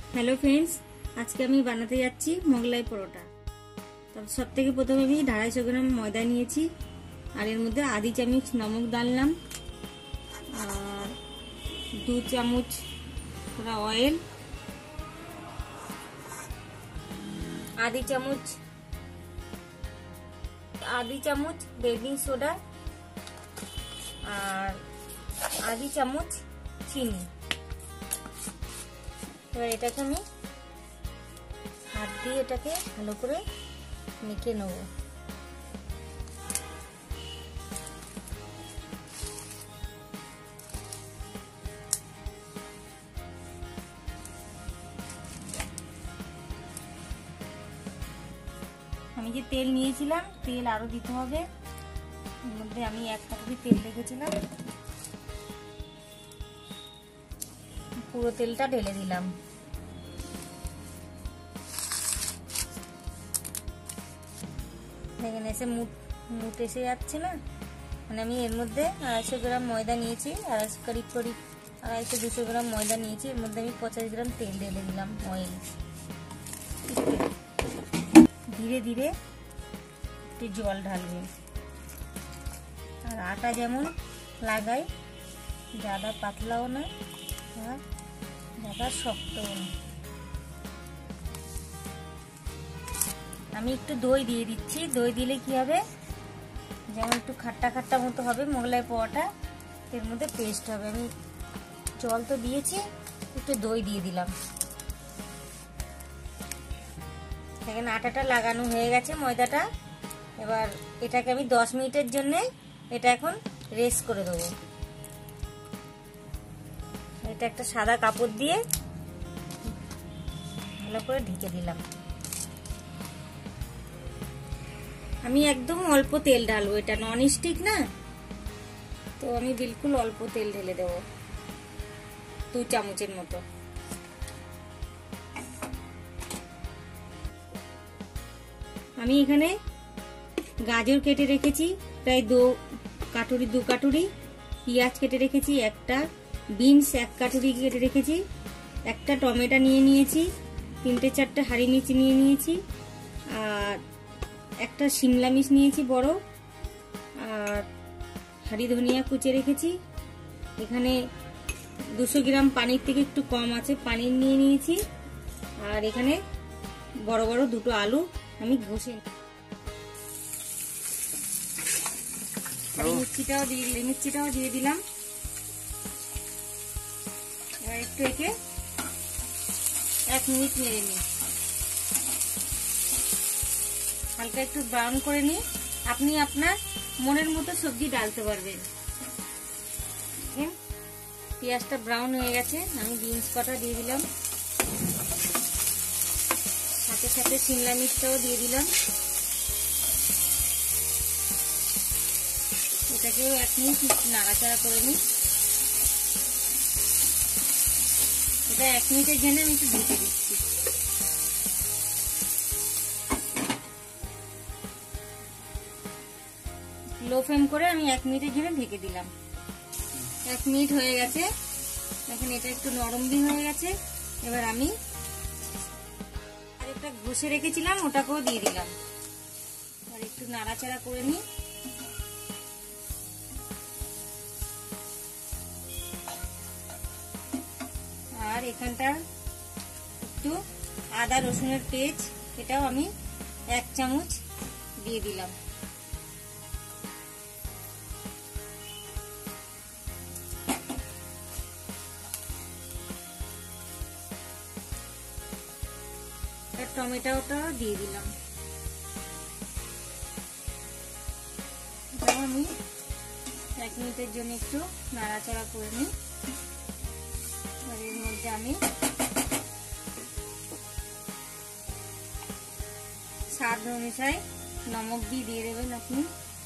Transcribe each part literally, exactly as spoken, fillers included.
Hello friends, आज के আমি বানাতে যাচ্ছি মোগলাই পরোটা। তবে সবথেকে প্রথমে আমি আড়াইশো গ্রাম ময়দা নিয়েছি আর এর মধ্যে আধি চামচ নমক ডাললাম আর দু চামচ পুরো অয়েল, আধি চামচ আধি চামচ বেকিং সোডা আর আধি চামচ চিনি। এবার এটাকে আমি হাত দিয়ে এটাকে ভালো করে মেখে নেব। আমি যে তেল নিয়েছিলাম তেল আরো দিতে হবে, এর মধ্যে আমি এক কাপড়ি তেল রেখেছিলাম, পুরো তেলটা ঢেলে দিলাম। দেখেন এসে মুট মুট এসে যাচ্ছে না, মানে আমি এর মধ্যে আড়াইশো গ্রাম ময়দা নিয়েছি, আড়াইশো করিব করিব আড়াইশো দুশো গ্রাম ময়দা নিয়েছি, এর মধ্যে আমি পঁচাশ গ্রাম তেল ঢেলে দিলাম অয়েল। ধীরে ধীরে একটু জল ঢালবে আর আটা যেমন লাগাই, ज़्यादा পাতলাও না আর ज़्यादा শক্তও না। আমি একটু দই দিয়ে দিচ্ছি, দই দিলে কি হবে যেমন একটু খাট্টা খাট্টা মতো হবে মোগলাই পোয়াটা, এর মধ্যে পেস্ট হবে। আমি জল তো দিয়েছি, একটু দই দিয়ে দিলাম। এখানে আটাটা লাগানো হয়ে গেছে ময়দাটা। এবার এটাকে আমি দশ মিনিটের জন্য এটা এখন রেস্ট করে দেবো। এটা একটা সাদা কাপড় দিয়ে ভালো করে ঢেকে দিলাম। আমি একদম অল্প তেল ঢালবো, এটা নন স্টিক না, তো আমি বিলকুল অল্প তেল ঢেলে দেব, দু চামচের মতো। আমি এখানে গাজর কেটে রেখেছি প্রায় দু কাটুরি দু কাটুরি, পেঁয়াজ কেটে রেখেছি একটা, বিনস এক কাটুরি কেটে রেখেছি, একটা টমেটো নিয়ে নিয়েছি, তিনটে চারটে হারি মির্চ নিয়ে নিয়েছি আর একটা শিমলা মির্চ নিয়েছি বড়, আর হাড়ি ধনিয়া কুচে রেখেছি। এখানে দুশো গ্রাম পানির থেকে একটু কম আছে পানির নিয়ে নিয়েছি, আর এখানে বড় বড় দুটো আলু আমি ঘষে মির্চিটাও দিয়ে মির্চিটাও দিয়ে দিলাম। এবার একটু একে এক মিনিট নেড়ে নিই, হালকা একটু ব্রাউন করে নিই। আপনি আপনার মনের মতো সবজি ডালতে পারবেন। পেঁয়াজটা ব্রাউন হয়ে গেছে, আমি বিনস কটা দিয়ে দিলাম, সাথে সাথে শিমলা মির্চটাও দিয়ে দিলাম। এটাকেও এক মিনিট নাড়াচাড়া করে নিই। এটা এক মিনিটের জন্য আমি একটু ঢেকে দিচ্ছি। লো ফ্লেম করে আমি এক মিনিটের জন্য ঢেকে দিলাম। এক মিনিট হয়ে গেছে, এখন এটা একটু নরম বি হয়ে গেছে। এবার আমি আরেকটা ঘষে রেখেছিলাম ওটাকেও দিয়ে দিলাম, আর একটু নাড়াচাড়া করে নিই। আর এখানটা একটু আদা রসুনের পেস্ট, এটাও আমি এক চামচ দিয়ে দিলাম। টমেটোটাও দিয়ে দিলাম। আমি এক মিনিটের জন্য একটু নাড়াচাড়া করে নিই। এর মধ্যে আমি স্বাদ অনুসারে নমক দিয়ে দিয়ে দেবেন আপনি।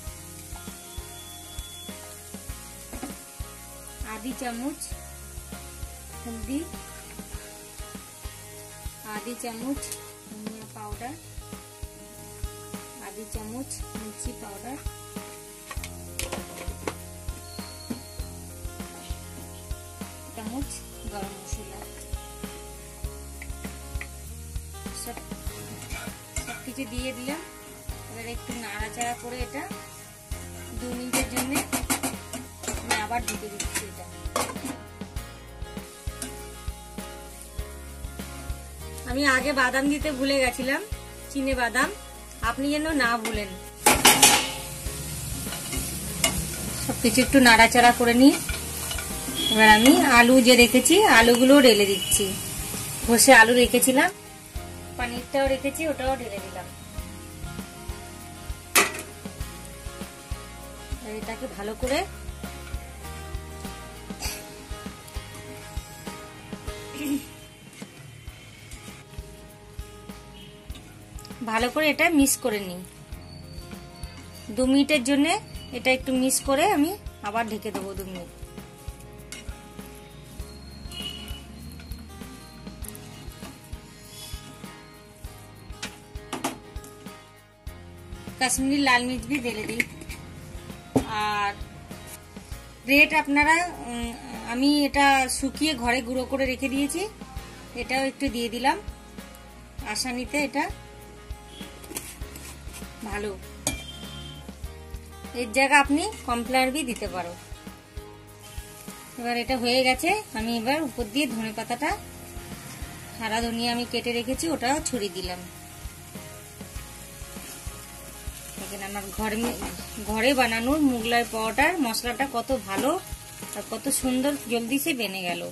आधी चामच हल्दी, आधी चामच धनिया पाउडर, आधी चामच मिर्ची पाउडर, चामच गरम मसला। সব সব কিছু দিয়ে দিলাম। এবার একটু নাড়াচাড়া করে এটা দু মিনিটের জন্য আমি আবার ঢেকে দিচ্ছি। এটা আমি আগে বাদাম দিতে ভুলে গেছিলাম, চিনে বাদাম, আপনি যেন না ভুলেন। সবকিছু একটু নাড়াচাড়া করে নিই। এবার আমি আলু যে রেখেছি আলুগুলো ঢেলে দিচ্ছি। ঘষে আলু রেখেছিলাম, পনিরটাও রেখেছি, ওটাও ঢেলে দিলাম। এটাকে ভালো করে ভালো করে এটা মিক্স করে নিই। দু মিনিটের জন্য এটা একটু মিক্স করে আমি আবার ঢেকে দেবো দু মিনিট। কাশ্মীরি লাল মির্চ भी ঢেলে দিই। আর রেড আপনারা, আমি এটা শুকিয়ে ঘরে গুঁড়ো করে রেখে দিয়েছি, এটাও একটু দিয়ে দিলাম আসানিতে। এটা ভালো, এর জায়গা আপনি কর্নফ্লাওয়ার भी দিতে পারো। এবার এটা হয়ে গেছে, আমি এবার উপর দিয়ে ধনে পাতাটা, সারা ধনিয়া আমি কেটে রেখেছি, ওটাও ছড়িয়ে দিলাম। দেখেন আমার ঘরে ঘরে বানানোর মুগলাই পাউডার মশলাটা কত ভালো আর কত সুন্দর জলদি সে বেনে গেল।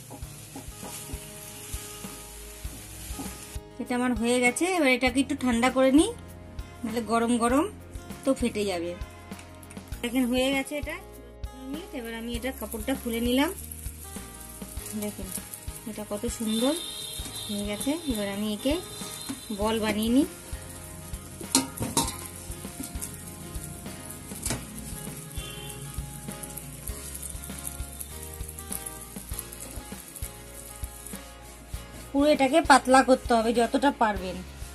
এটা আমার হয়ে গেছে। এবার এটাকে একটু ঠান্ডা করে নিই, নাহলে গরম গরম তো ফেটে যাবে। দেখেন হয়ে গেছে এটা। এবার আমি এটা কাপড়টা খুলে নিলাম। দেখেন এটা কত সুন্দর হয়ে গেছে। এবার আমি একে বল বানিয়ে নিই। পুরো এটাকে পাতলা করতে হবে যতটা পারবেন।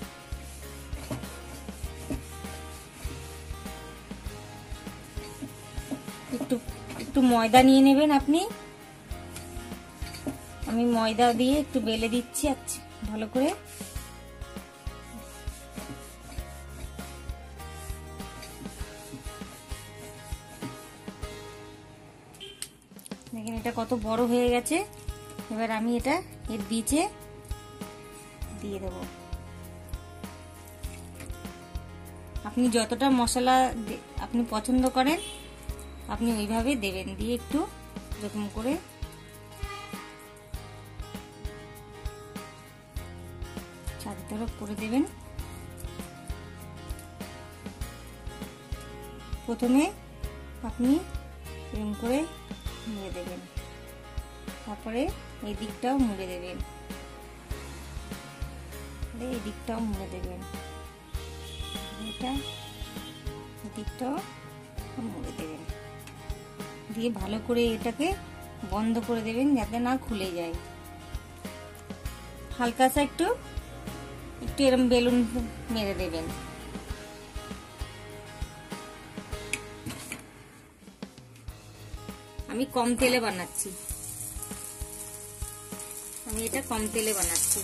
একটু একটু ময়দা নিয়ে নেবেন আপনি। আমি ময়দা দিয়ে একটু বেলে দিচ্ছি আচ্ছা ভালো করে। দেখেন এটা কত বড় হয়ে গেছে। এবার আমি এটা এর বিচে দিয়ে দেব। আপনি যতটা মশলা আপনি পছন্দ করেন আপনি ওইভাবে দেবেন। দিয়ে একটু এরকম করে চারতরফ করে দেবেন। প্রথমে আপনি এরকম করে মুড়ে দেবেন, তারপরে এই দিকটাও মুড়ে দেবেন, এই দিকটাও মুড়ে দেবেন, এটা এই দিকটাও মুড়ে দেবেন। দিয়ে ভালো করে এটাকে বন্ধ করে দেবেন যাতে না খুলে যায়। হালকা সা একটু একটু এরকম বেলুন মেরে দেবেন। আমি কম তেলে বানাচ্ছি, আমি এটা কম তেলে বানাচ্ছি।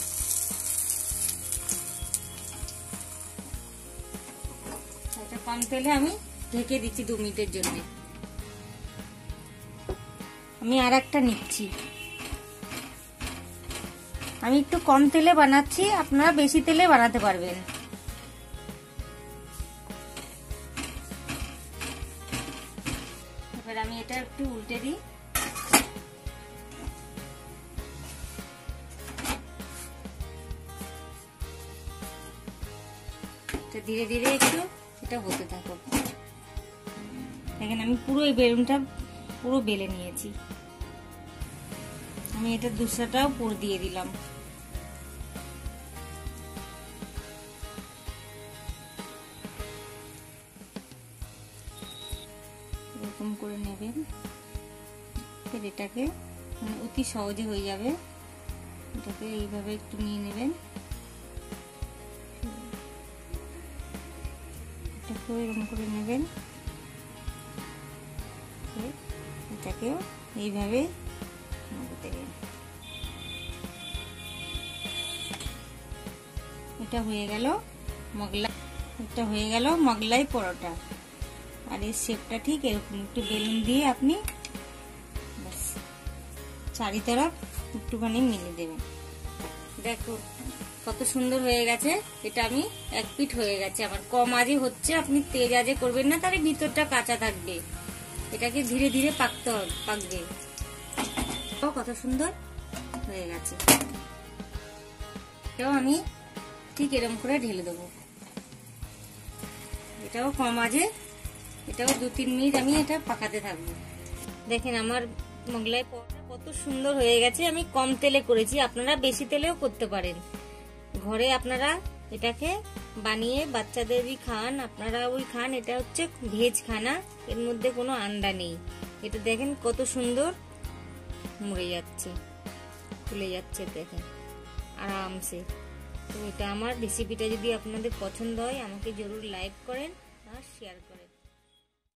এটা কম তেলে আমি ঢেকে দিচ্ছি দু মিনিটের জন্য। আমি আর একটা নিচ্ছি। আমি একটু কম তেলে বানাচ্ছি, আপনারা বেশি তেলে বানাতে পারবেন। এবার আমি এটা একটু উল্টে দিই। ধীরে ধীরে একটু এটা হতে থাকো। দেখেন আমি পুরো এই বেলুনটা পুরো বেলে নিয়েছি। আমি এটা দুসরাটাও পুর দিয়ে দিলাম। এরকম করে নেবেন, এটাকে মানে অতি সহজে হয়ে যাবে। এটাকে এইভাবে একটু নিয়ে নেবেন, এটাকেও এরকম করে নেবেন, এটাকেও এইভাবে দেবেন। এটা হয়ে গেল মোগলাই, এটা হয়ে গেল মোগলাই পরোটা। আর এর শেপটা ঠিক এরকম, একটু বেলুন দিয়ে আপনি ব্যাস চারি তরফ একটুখানি মিলিয়ে দেবেন। দেখো কত সুন্দর হয়ে গেছে। এটা আমি এক পিঠ হয়ে গেছে আমার। কম আজে হচ্ছে, আপনি তেজ আজে করবেন না, তাহলে ভিতরটা কাঁচা থাকবে। এটাকে ধীরে ধীরে পাকতে হবে, পাকবে। কত সুন্দর হয়ে গেছে। এটাও আমি ঠিক এরকম করে ঢেলে দেবো। এটাও কম আজে, এটাও দু তিন মিনিট আমি এটা পাকাতে থাকবো। দেখেন আমার মোগলাই পরোটা কত সুন্দর হয়ে গেছে। আমি কম তেলে করেছি, আপনারা বেশি তেলেও করতে পারেন। ঘরে আপনারা এটাকে বানিয়ে বাচ্চাদেরই খান, আপনারা ওই খান। এটা হচ্ছে ভেজ খানা, এর মধ্যে কোনো আন্ডা নেই। এটা দেখেন কত সুন্দর মুড়ে যাচ্ছে, ফুলে যাচ্ছে, দেখেন আরামসে। তো এটা আমার রেসিপিটা যদি আপনাদের পছন্দ হয় আমাকে জরুর লাইক করেন আর শেয়ার করেন।